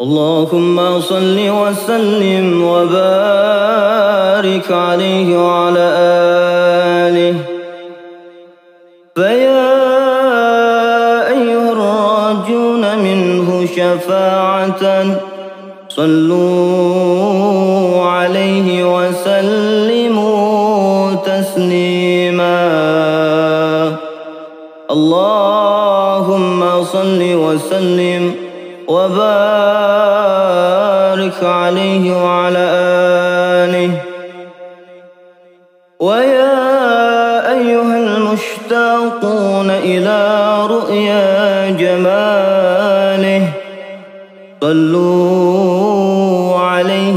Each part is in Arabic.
اللهم صل وسلم وبارك عليه وعلى آله. فيا أيها الراجون منه شفاعة صلوا عليه وسلموا تسليما. اللهم صل وسلم وبارك عليه وعلى آله. ويا أيها المشتاقون إلى رؤيا جماله صلوا عليه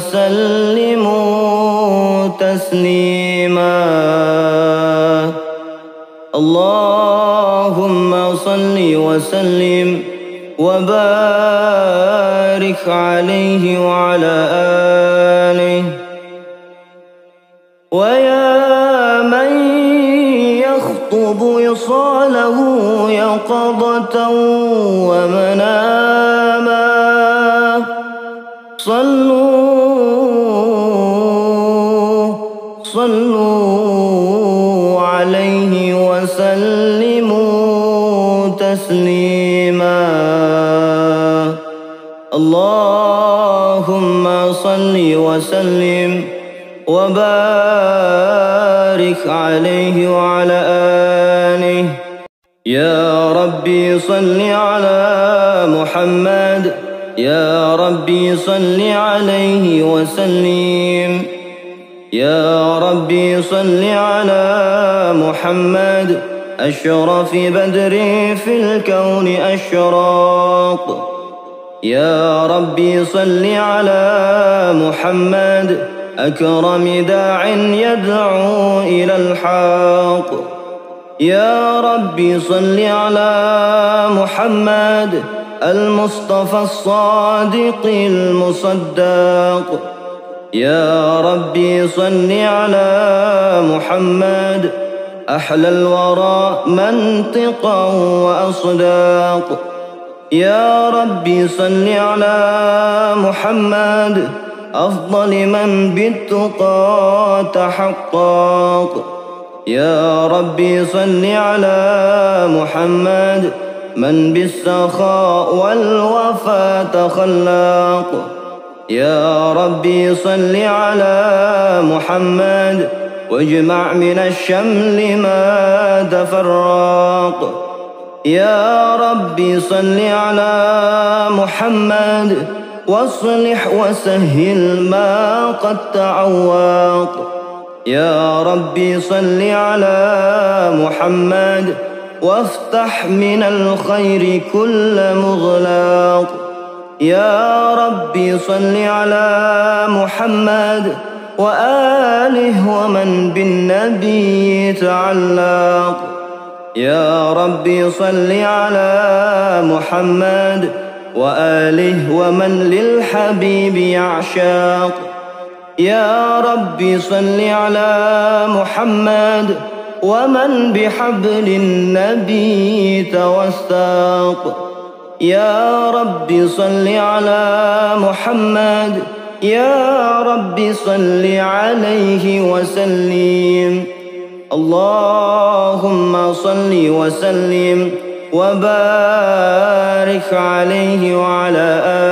وسلموا تسليما. اللهم صل وسلم وبارك عليه وعلى آله. ويا من يخطب وصاله يقظة ومناما صلوا عليه وسلموا تسليما. اللهم صل وسلم وبارك عليه وعلى آله. يا ربي صل على محمد، يا ربي صل عليه وسلم. يا ربي صل على محمد أشرف بدر في الكون أشراق. يا ربي صل على محمد أكرم داع يدعو إلى الحق. يا ربي صل على محمد المصطفى الصادق المصدق. يا ربي صل على محمد أحلى الورى منطقا وأصداق. يا ربي صل على محمد أفضل من بالتقى تحقق. يا ربي صل على محمد من بالسخاء والوفا تخلق. يا ربي صل على محمد واجمع من الشمل ما تفرق. يا ربي صل على محمد واصلح وسهل ما قد تعوق. يا ربي صل على محمد وافتح من الخير كل مغلاق. يا ربي صل على محمد وآله ومن بالنبي تعلق. يا ربي صل على محمد وآله ومن للحبيب يعشاق. يا ربي صل على محمد ومن بحبل النبي توثق. يا ربي صل على محمد، يا ربي صل عليه وسلم. اللهم صل وسلم وبارك عليه وعلى آله.